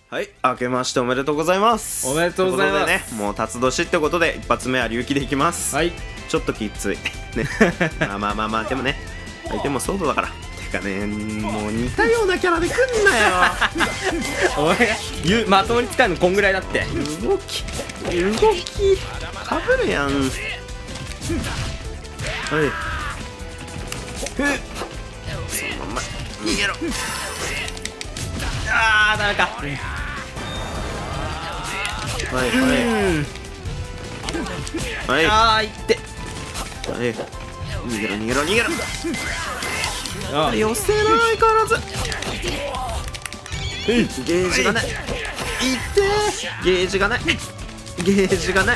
はい、明けましておめでとうございます。 おめでとうございます。 ということでね、もう辰年ってことで一発目は龍騎でいきます。 はい。 ちょっときついね。まあでもね、相手もソードだから。てかね、もう似たようなキャラで来んなよ。 お前まともに使うのこんぐらいだって。 動きかぶるやん。はい。そのまま逃げろ。 あー、ダメか。 はいはい。 あー、いって。 はい。逃げろ。 あ寄せない変わらず。ゲージがない。いってー。ゲージがない。ゲージがない。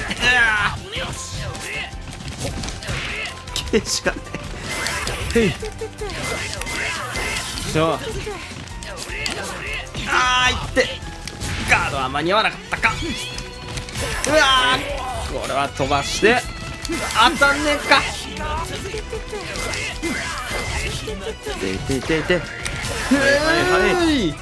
しょ。あー、いって。ガードは間に合わなかったか。うわー、これは飛ばして当たんねえか。 てはい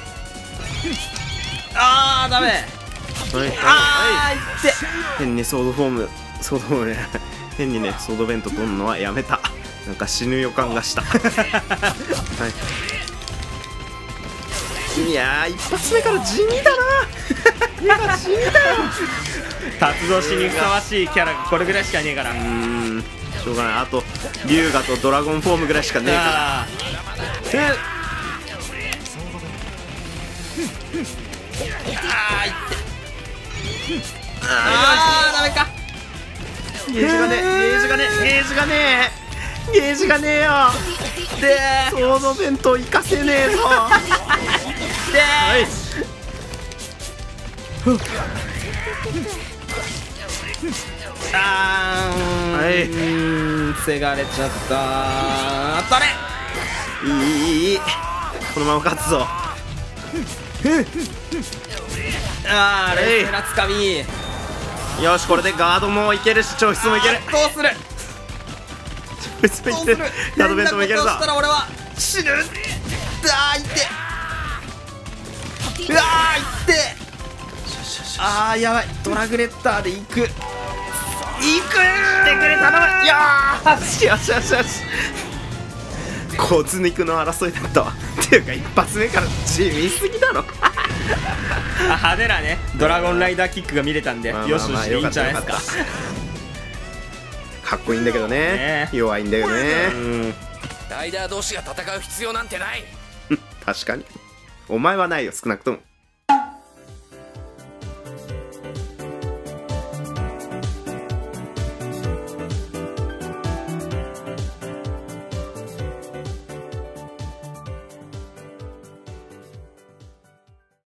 あー、ダメ。あー、いって。 変にソードフォームね。変にねソードベント取るのはやめた。なんか死ぬ予感がした。はい、いやー一発目から地味だな。地味だよ。 辰年にふさわしいキャラがこれぐらいしかねえから。 しょうがない。あと龍河とドラゴンフォームぐらいしかねえから。 あー、いってあー、ダメか。 ゲージがねえよ。 でソードベント生かせねえぞ。はいせがれちゃった。当たれ。 いいこのまま勝つぞ。 あー、冷静なつかみ。 よしこれでガードもいけるし調子もいける。 どうする。 調子もいける。ガードベントもいけるぞ。 変なことをしたら俺は死ぬ。あー、いって。うわー、いって。あー、やばい。ドラグレッターで行く。 してくれ頼む。よし。骨肉の争いだったわ。っていうか一発目から地味すぎだろ。 派手なねドラゴンライダーキックが見れたんで、よしよしでいいんじゃないですか。 かっこいいんだけどね。弱いんだよね。 ライダー同士が戦う必要なんてない。 確かにお前はないよ少なくとも。